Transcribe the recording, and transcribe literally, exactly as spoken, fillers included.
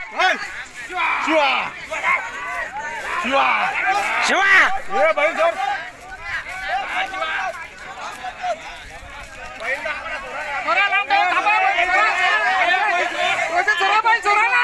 Siwa. Siwa. Siwa. Iya, baik, Jor. Suara lang daw, tama ba? Suara lang. Suara lang.